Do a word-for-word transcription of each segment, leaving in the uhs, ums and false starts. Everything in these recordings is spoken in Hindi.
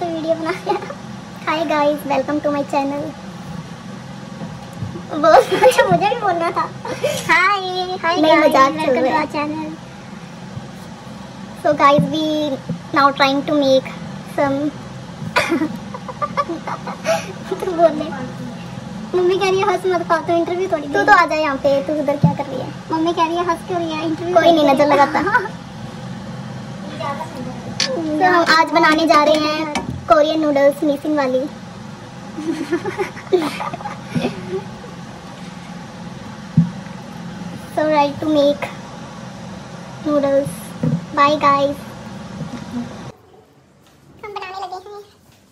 तो वीडियो बना लिया। Hi guys, welcome to my channel. वो अच्छा मुझे भी बोलना था। Hi hi guys, welcome to our channel. So guys, we now trying to make some तो बोल दे। मम्मी कह रही है हंस मत, तो इंटरव्यू थोड़ी। तू तो आ जा यहाँ पे, तू उधर क्या कर रही है? मम्मी कह रही है हंस क्यों रही है, इंटरव्यू कोई नहीं नजर लगाता। तो हम आज बनाने जा रहे हैं कोरियन नूडल्स, मिसिंग वाली। So right to make noodles. Bye guys. हम बनाने लगे हैं।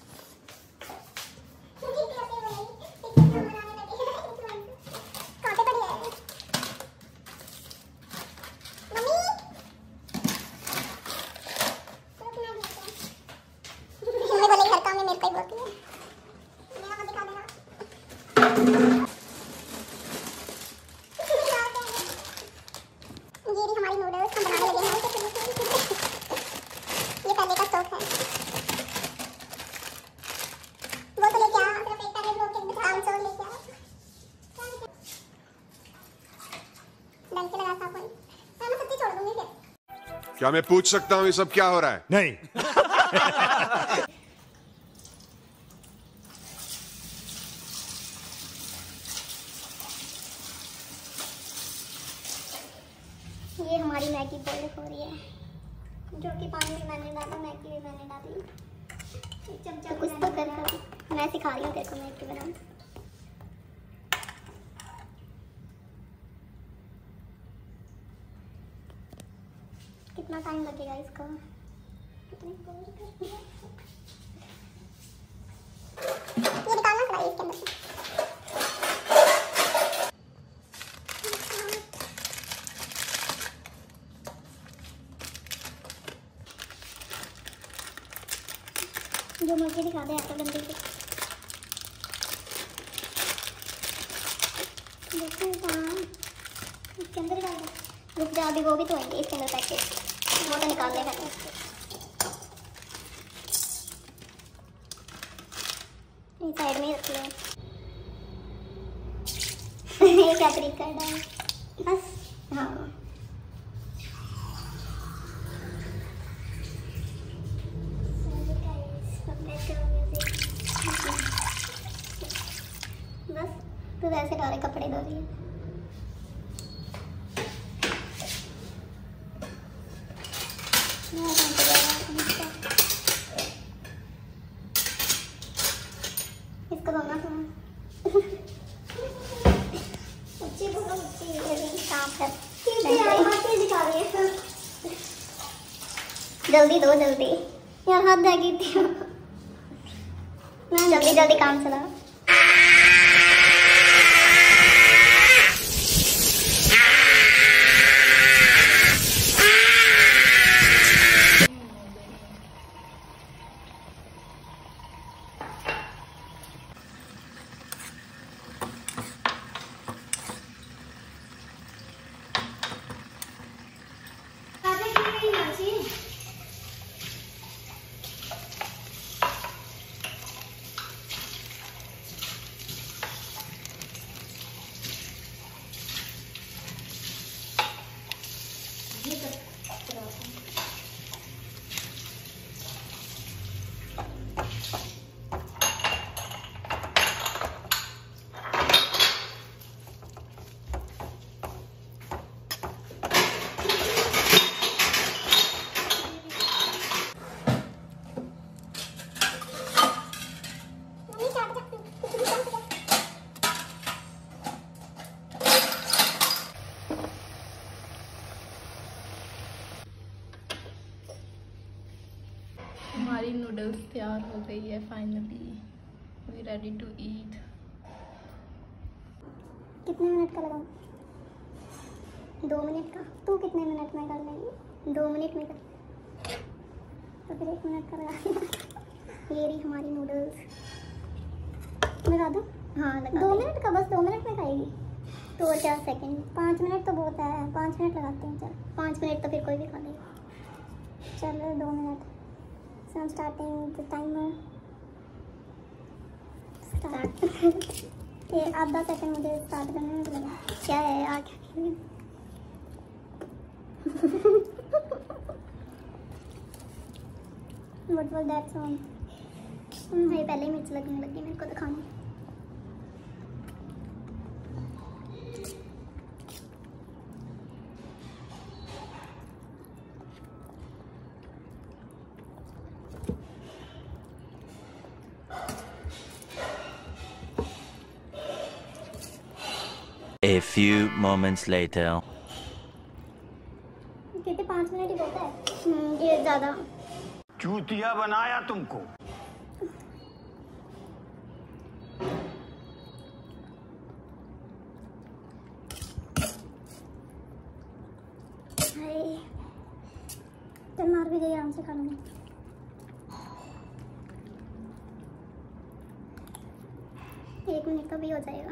क्या मैं पूछ सकता हूँ ये सब क्या हो रहा है? नहीं। ये हमारी मैगी बॉईल हो रही है, जो कि पानी भी मैंने डाला, मैगी भी मैंने डाली। चमचा कुछ तो कर कर मैं सिखा रही हूँ तेरे को मैगी बनाना। कितना टाइम लगेगा इसको? ये निकालना पड़ेगा इसके अंदर से। जो मुझे दिखा दे ऐसा गंदे से। देखो कहाँ इसके अंदर डाल दे। रुक जा, अभी वो भी तो आएंगे इसके अंदर पैकेट, वो तो निकाल लेगा। इस साइड में रख ले। ये क्या तरीका है डाल बस। हाँ बस तू ऐसे डाले कपड़े धो रही है। इसको धोना था। ऊंची बोलो, ऊंची काम कर। जल्दी दो, जल्दी यार, हाथ जाएगी थी। मैं जल्दी जल्दी काम चला। हमारी नूडल्स तैयार हो गई है finally. We ready to eat. कितने मिनट का लगाऊं? दो मिनट का। तू कितने मिनट में कर लेंगी? दो मिनट में कर, तो फिर एक मिनट का लगा। ये रही हमारी नूडल्स। लगा दो। हाँ लगा। दो मिनट का, बस दो मिनट में खाएगी तो और क्या सेकंड? पाँच मिनट तो बहुत है, पाँच मिनट लगाते हैं। चल पाँच मिनट तो फिर कोई भी खा लेगा। चल दो minute So I'm starting the timer. Start. ये आधा सेकंड मुझे स्टार्ट करने में लगा। क्या है यार, क्या What was that sound? भाई पहले ही मिर्च लगने लगी मेरे को तो खाने। A few moments later. कितने पाँच मिनट ही होता है। ये ज़्यादा चूतिया बनाया तुमको। हाय चल मार भी गई, आराम से खा लूँगी। एक मिनट का भी हो जाएगा।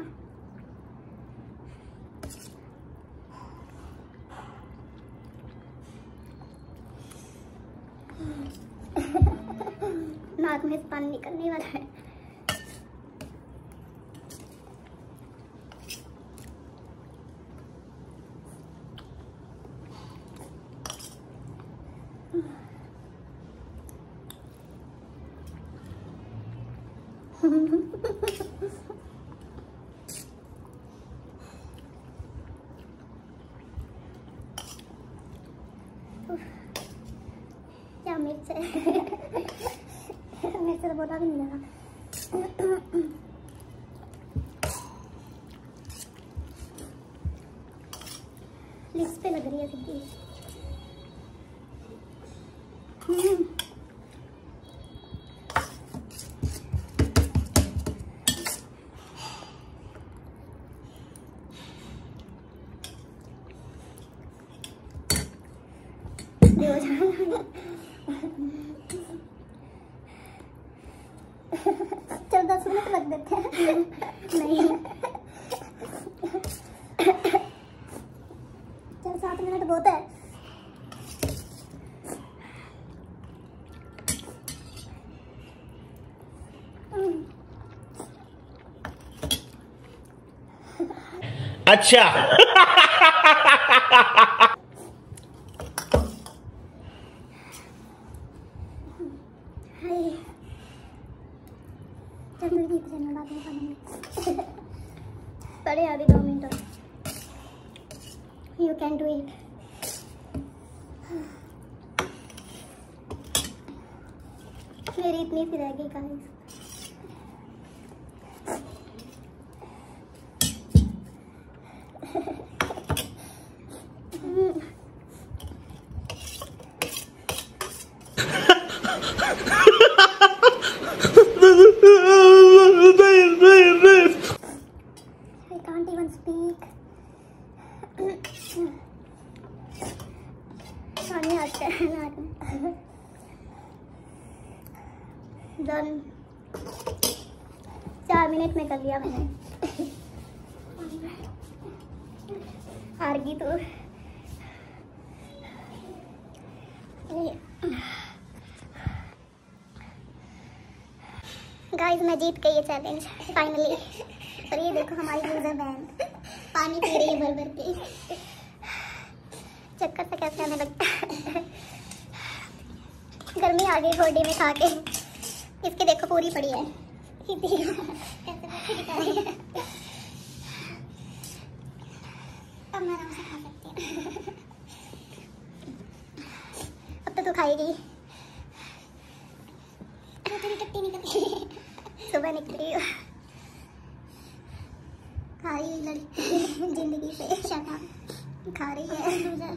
नाक में से पानी निकलने वाला है। क्या मिर्च है। मेरे से बोला भी नहीं लगा। लिप्स पे लग रही है सिद्धि। चल दस मिनट लग देते हैं। नहीं चल सात मिनट बहुत है। अच्छा चल मेरी गीत चैनल बात नहीं करूँगी। पढ़े अभी दो minute. You can do it. मेरी इतनी सी रह गई guys. I can't even speak. पानी आता है नाक में। डन। चार मिनट में कर लिया मैंने। हार गई तो। गाइस मैं जीत गई ये चैलेंज फाइनली। और ये देखो हमारी यूजर बैंड पानी पी रही है भर भर के। चक्कर से कैसे आने लगता है। गर्मी आ गई बॉडी में खा के। इसकी देखो पूरी पड़ी है। अब मैं आराम से खा सकती हूँ। अब तो तू खाएगी। तेरी टट्टी निकली। सुबह निकली खा रही लड़की जिंदगी से शराब खा रही है।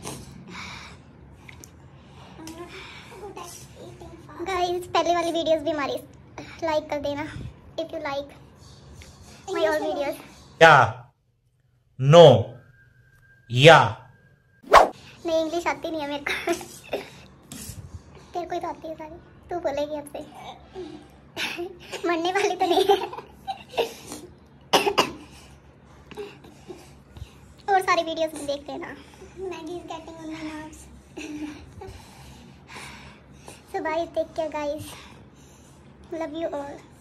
गाइस पहले वाली वीडियोस भी हमारी लाइक कर देना if you like my all videos. या नो या नहीं इंग्लिश आती नहीं है मेरे को। तेरे को ही तो आती है सारी। तू बोलेगी अब से। मरने वाली तो नहीं है। और सारी वीडियोस भी देख लेना। Maggi is getting on my nerves. So तो bye, take care guys, love you all.